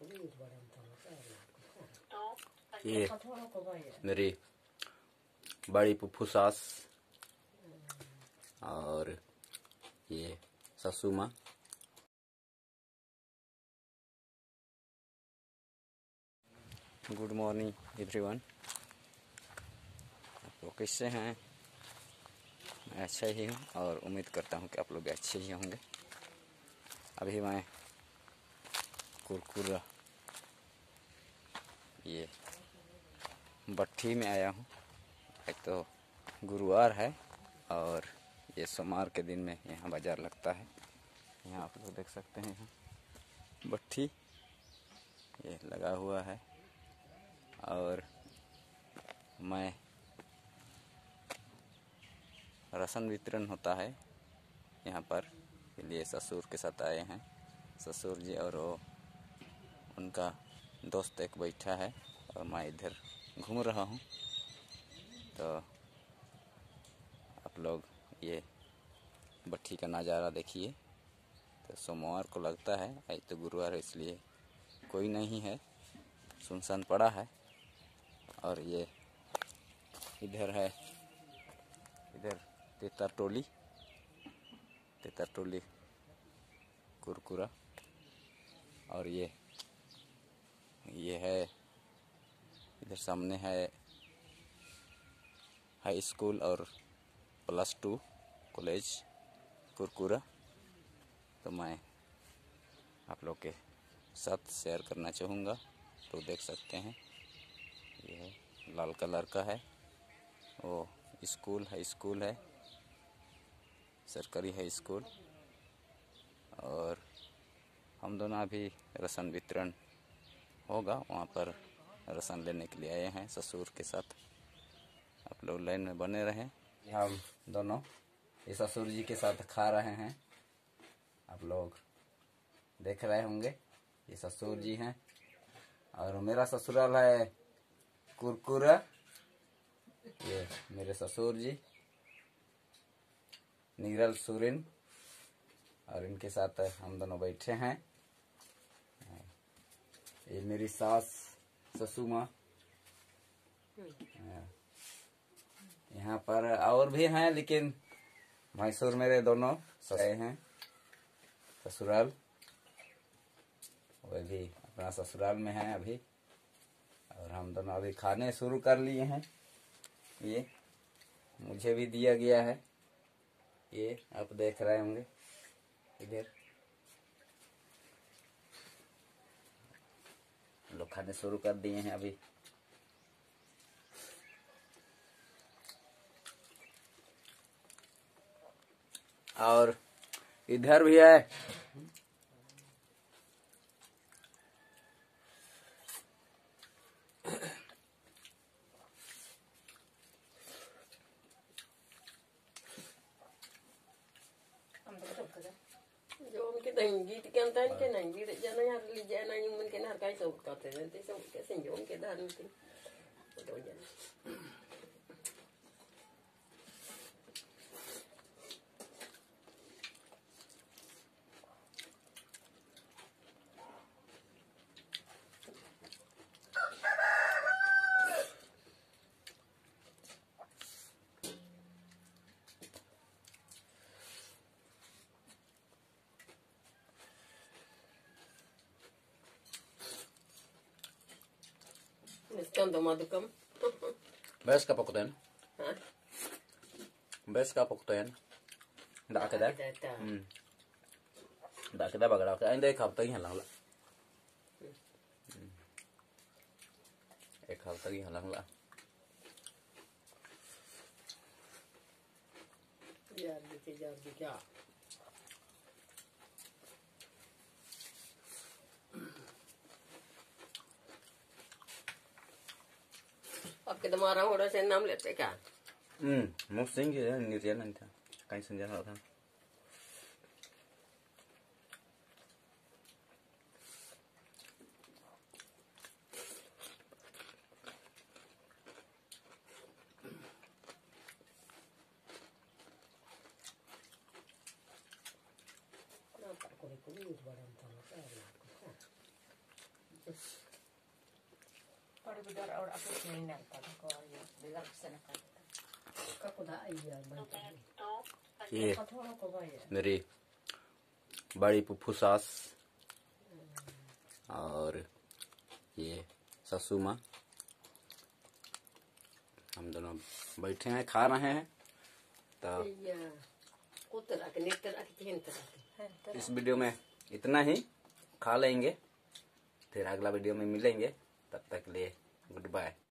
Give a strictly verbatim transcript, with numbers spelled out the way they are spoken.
ये मेरी बड़ी पुप्पू सास और ये ससु माँ। गुड मॉर्निंग एवरीवन, आप लोग कैसे हैं? मैं अच्छा ही हूँ और उम्मीद करता हूँ कि आप लोग अच्छे ही होंगे। अभी मैं कुरकुरा ये भट्ठी में आया हूँ। एक तो गुरुवार है और ये सोमवार के दिन में यहाँ बाज़ार लगता है। यहाँ आप लोग देख सकते हैं, यहाँ भट्ठी ये लगा हुआ है और मैं राशन वितरण होता है यहाँ पर, इसलिए ससुर के साथ आए हैं। ससुर जी और वो उनका दोस्त एक बैठा है और मैं इधर घूम रहा हूँ। तो आप लोग ये भट्ठी का नज़ारा देखिए। तो सोमवार को लगता है, आज तो गुरुवार है इसलिए कोई नहीं है, सुनसान पड़ा है। और ये इधर है, इधर तेतर टोली तेतर टोली कुरकुरा। और ये ये है इधर सामने है हाई स्कूल और प्लस टू कॉलेज कुरकुरा। तो मैं आप लोग के साथ शेयर करना चाहूँगा। तो देख सकते हैं ये है लाल कलर का है, वो स्कूल हाई स्कूल है, सरकारी हाई स्कूल। और हम दोनों अभी राशन वितरण होगा वहाँ पर राशन लेने के लिए आए हैं ससुर के साथ। आप लोग लाइन में बने रहें। हम दोनों ये ससुर जी के साथ खा रहे हैं, आप लोग देख रहे होंगे। ये ससुर जी हैं और मेरा ससुराल है कुरकुरा। ये मेरे ससुर जी नीरल सुरिन और इनके साथ हम दोनों बैठे हैं। ये मेरी सास ससु माँ। यहाँ पर और भी हैं, लेकिन मैसूर मेरे दोनों ससुर हैं ससुराल, वो भी अपना ससुराल में है अभी। और हम दोनों अभी खाने शुरू कर लिए हैं। ये मुझे भी दिया गया है, ये आप देख रहे होंगे इधर। लोग खाने शुरू कर दिए हैं अभी। और इधर भी है जो उनके दंगी के अंदर के नंगी रे जाना यार ली जाना यूं मन के नहर का सब करते हैं ते सब के संजोम के दान के तो जाना। Tanto madukam. Bes ka poktoyan? Hah? Bes ka poktoyan? Đã cái đấy. Ừ. Đã cái đấy bà cái anh đây khảo tới hẳn lắm lắm. Ek khảo tới hẳn lắm lắm. Yar dike yar dike. आपके तुम्हारा होड़ा से नाम लेते क्या? हम्म, một sinh gì đó nhiều tiền anh ta, cái sinh ra họ thôi. Pari bidar or aku sini nanta ko ya bilang sana kan. Kako dah iya bantai. ये Katong ko ba ya? मेरी बड़ी पुप्पू सास और ये ससु माँ, हम दोनों बैठे हैं खा रहे हैं। तो Iya. Kuterak, niterak, hinterak. इस वीडियो में इतना ही, खा लेंगे, फिर अगला वीडियो में मिलेंगे, तब तक के लिए गुड बाय।